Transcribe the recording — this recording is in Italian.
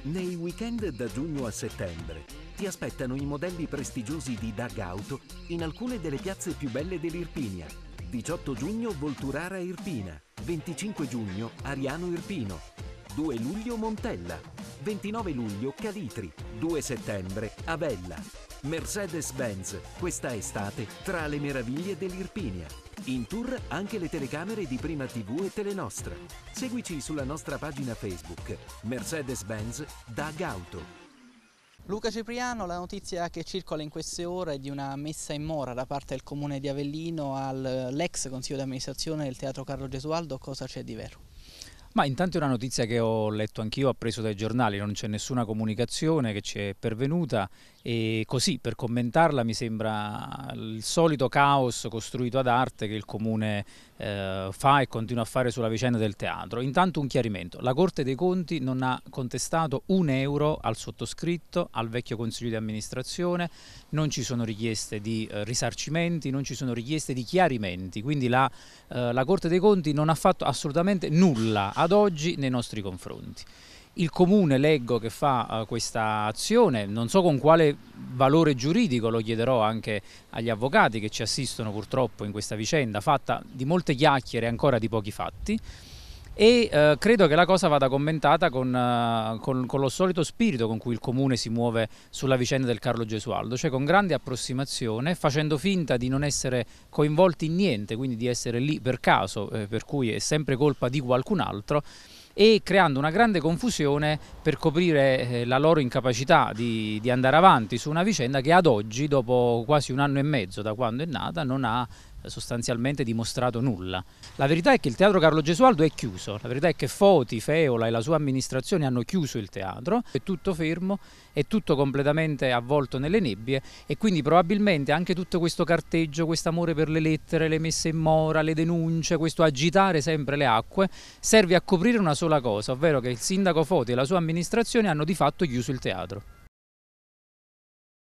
Nei weekend da giugno a settembre ti aspettano i modelli prestigiosi di DAG Auto in alcune delle piazze più belle dell'Irpinia. 18 giugno Volturara Irpina, 25 giugno Ariano Irpino, 2 luglio Montella, 29 luglio Calitri, 2 settembre Avella. Mercedes-Benz, questa estate, tra le meraviglie dell'Irpinia. In tour anche le telecamere di Prima TV e Telenostra. Seguici sulla nostra pagina Facebook, Mercedes-Benz DAG Auto. Luca Cipriano, la notizia che circola in queste ore è di una messa in mora da parte del comune di Avellino all'ex consiglio di amministrazione del Teatro Carlo Gesualdo. Cosa c'è di vero? Ma intanto è una notizia che ho letto anch'io, ho preso dai giornali, non c'è nessuna comunicazione che ci è pervenuta e così per commentarla mi sembra il solito caos costruito ad arte che il Comune fa e continua a fare sulla vicenda del teatro. Intanto un chiarimento: la Corte dei Conti non ha contestato un euro al sottoscritto, al vecchio consiglio di amministrazione, non ci sono richieste di risarcimenti, non ci sono richieste di chiarimenti, quindi la Corte dei Conti non ha fatto assolutamente nulla ad oggi nei nostri confronti. Il Comune, leggo, che fa questa azione, non so con quale valore giuridico, lo chiederò anche agli avvocati che ci assistono purtroppo in questa vicenda, fatta di molte chiacchiere e ancora di pochi fatti, e credo che la cosa vada commentata con lo solito spirito con cui il Comune si muove sulla vicenda del Carlo Gesualdo, cioè con grande approssimazione, facendo finta di non essere coinvolti in niente, quindi di essere lì per caso, per cui è sempre colpa di qualcun altro, e creando una grande confusione per coprire la loro incapacità di andare avanti su una vicenda che ad oggi, dopo quasi un anno e mezzo da quando è nata, non ha sostanzialmente dimostrato nulla. La verità è che il Teatro Carlo Gesualdo è chiuso, la verità è che Foti, Feola e la sua amministrazione hanno chiuso il teatro, è tutto fermo, è tutto completamente avvolto nelle nebbie e quindi probabilmente anche tutto questo carteggio, questo amore per le lettere, le messe in mora, le denunce, questo agitare sempre le acque, serve a coprire una sola cosa, ovvero che il sindaco Foti e la sua amministrazione hanno di fatto chiuso il teatro.